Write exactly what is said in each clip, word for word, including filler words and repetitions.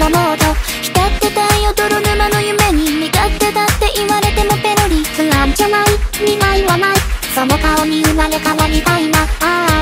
のモード。浸ってたよ泥沼の夢に、身勝手だって言われてもペロリ。不安じゃない、未来はない、その顔に生まれ変わりたいな。ああ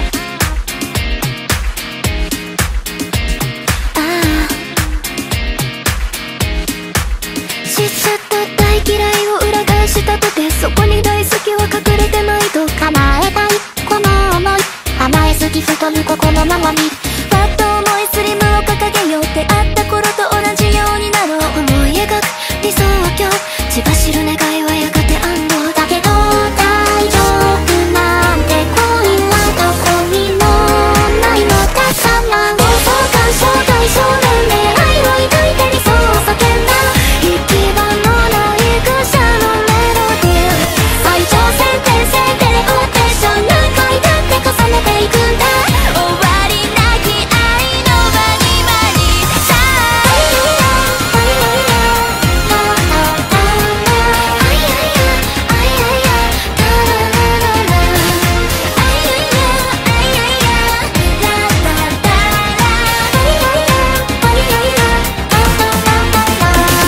失った大嫌いを裏返したとて、そこに大好きは隠れてないと。叶えたいこの想い、甘えすぎ太る心のままに。パッと重いスリムを掲げよう、出会った頃と同じようになろう。思い描く理想郷、血走る願いはやがて暗号だけど、大丈夫なんて恋はどこにもないのだ。さま妄想感傷対象年齢愛を抱いて理想を叫んだ。行き場のない愚者のメロディー、再挑戦転生テレポーテーション、何回だって重ねていくんだ。終わりなき愛のバニバニさあ、あいやいやあいやいやあいやいやタララララ、あいやいやあいやいやララララ、あいやいやあいやいやタタタタタ。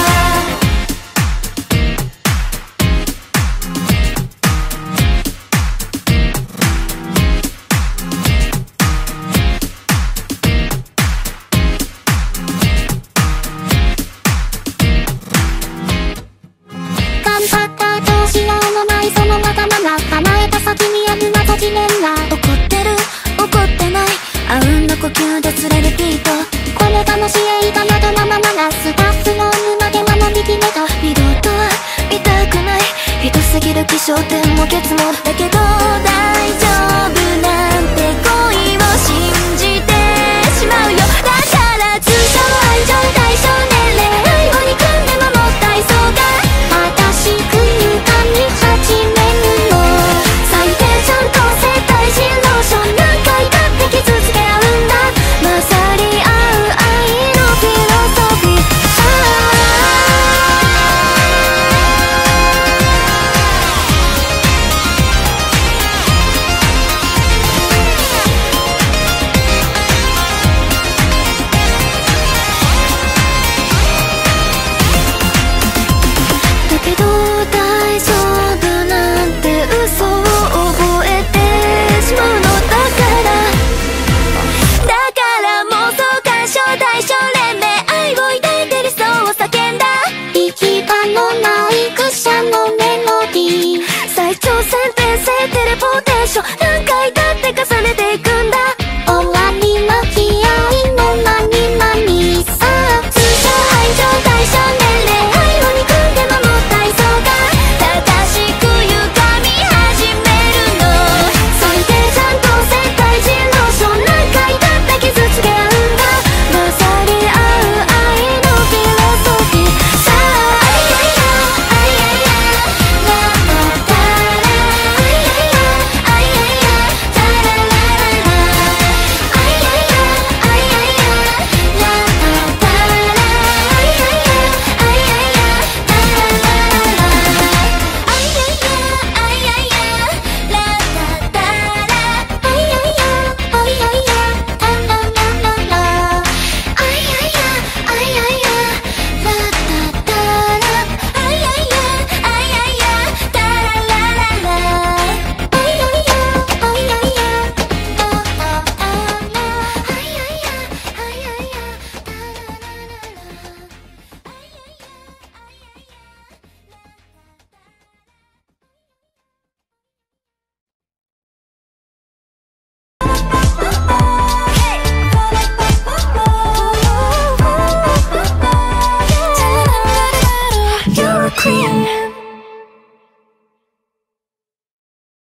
頑張ったどうしようもないそのわがまま、構えた先にある謎地面が。怒ってる怒ってない、あうんの呼吸で連れリピート。これがもし映画などのままな、スタッフの沼ではのびき目が二度とは見たくない。ひどすぎる気象点も結もだけど